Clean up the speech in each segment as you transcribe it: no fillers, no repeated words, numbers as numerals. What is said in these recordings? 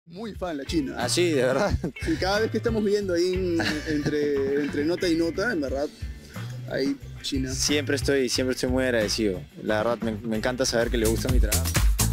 Muy fan la China. Ah, sí, de verdad. Sí, cada vez que estamos viendo ahí entre nota y nota, en verdad, ahí China. Siempre estoy muy agradecido. La verdad, me encanta saber que le gusta mi trabajo.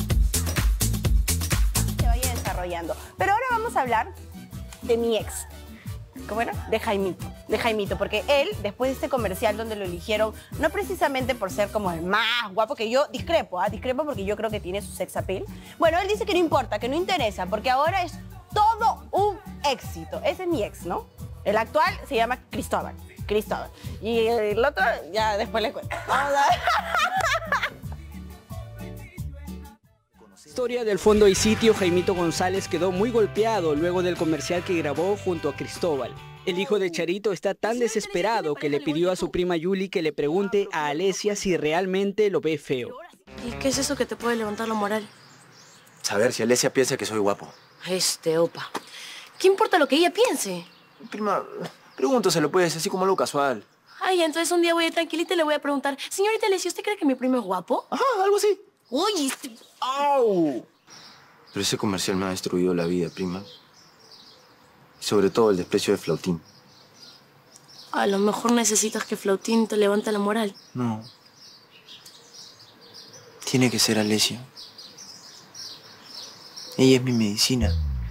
Se vaya desarrollando. Pero ahora vamos a hablar de mi ex. ¿Cómo era? De Jaimito, porque él, después de este comercial donde lo eligieron, no precisamente por ser como el más guapo, que yo discrepo porque yo creo que tiene su sex appeal. Bueno, él dice que no importa, que no interesa, porque ahora es todo un éxito. Ese es mi ex, ¿no? El actual se llama Cristóbal. Y el otro, ya después le cuento. Vamos a ver. Historia del fondo y sitio, Jaimito González quedó muy golpeado luego del comercial que grabó junto a Cristóbal. El hijo de Charito está tan desesperado que le pidió a su prima Yuli que le pregunte a Alesia si realmente lo ve feo. ¿Y qué es eso que te puede levantar la moral? Saber si Alesia piensa que soy guapo. Opa. ¿Qué importa lo que ella piense? Prima, pregúntaselo pues, así como algo casual. Ay, entonces un día voy a ir tranquilita y le voy a preguntar, señorita Alesia, ¿usted cree que mi primo es guapo? Ajá, algo así. Uy, ¡Au! Pero ese comercial me ha destruido la vida, prima. Y sobre todo el desprecio de Flautín. a lo mejor necesitas que Flautín te levante la moral. No. Tiene que ser Alesia. Ella es mi medicina.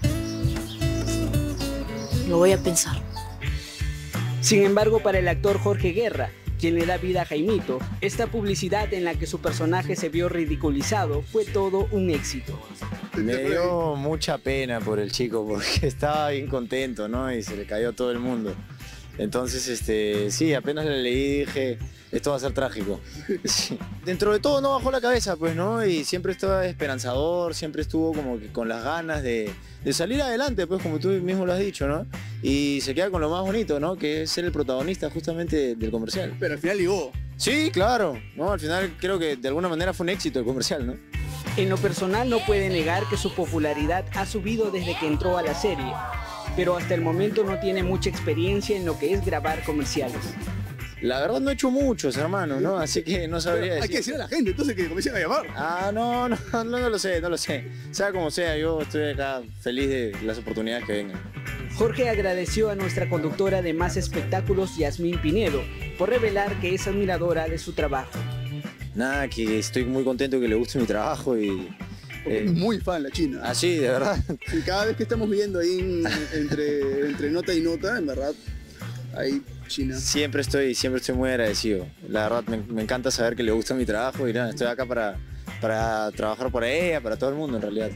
Lo voy a pensar. Sin embargo, para el actor Jorge Guerra, quien le da vida a Jaimito, esta publicidad en la que su personaje se vio ridiculizado fue todo un éxito. Me dio mucha pena por el chico porque estaba bien contento, ¿no? Y se le cayó a todo el mundo. Entonces, sí, apenas le leí dije, esto va a ser trágico. Sí. Dentro de todo no bajó la cabeza, pues, ¿no? Y siempre estaba esperanzador, siempre estuvo como que con las ganas de salir adelante, pues, como tú mismo lo has dicho, ¿no? Y se queda con lo más bonito, ¿no? Que es ser el protagonista justamente del comercial. Pero al final ligó. Sí, claro, ¿no? Al final creo que de alguna manera fue un éxito el comercial, ¿no? En lo personal no puede negar que su popularidad ha subido desde que entró a la serie, pero hasta el momento no tiene mucha experiencia en lo que es grabar comerciales. La verdad no he hecho muchos, hermano, ¿no? Así que no sabría decir. Hay que decirle a la gente entonces que comiencen a llamar. Ah, no lo sé. Sea como sea, yo estoy acá feliz de las oportunidades que vengan. Jorge agradeció a nuestra conductora de Más Espectáculos, Yasmín Pinedo, por revelar que es admiradora de su trabajo. Nada, que estoy muy contento que le guste mi trabajo y... Muy fan la China. Ah, sí, de verdad. Sí, cada vez que estamos viendo ahí entre nota y nota, en verdad, ahí China. Siempre estoy muy agradecido. La verdad, me encanta saber que le gusta mi trabajo y nada, estoy acá para trabajar para ella, para todo el mundo en realidad.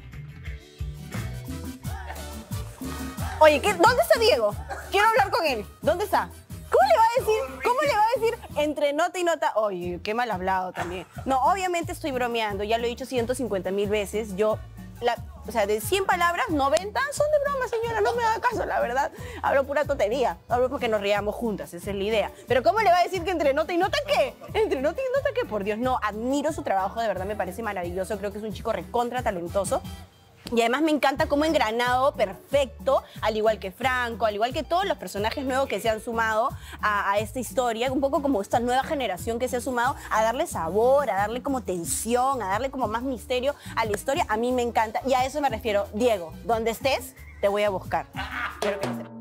Oye, ¿dónde está Diego? Quiero hablar con él. ¿Dónde está? ¿Cómo le va a decir entre nota y nota? Oye, qué mal hablado también. No, obviamente estoy bromeando, ya lo he dicho 150.000 veces. O sea, de 100 palabras, 90 son de broma, señora, no me haga caso, la verdad. Hablo pura tontería, hablo porque nos riamos juntas, esa es la idea. Pero ¿cómo le va a decir que entre nota y nota qué? ¿Entre nota y nota qué? Por Dios, no, admiro su trabajo, de verdad me parece maravilloso, creo que es un chico recontra talentoso. Y además me encanta cómo engranado perfecto, al igual que Franco, al igual que todos los personajes nuevos que se han sumado a esta historia, un poco como esta nueva generación que se ha sumado a darle sabor, a darle como tensión, a darle como más misterio a la historia. A mí me encanta y a eso me refiero. Diego, donde estés, te voy a buscar. Quiero que lo sepas.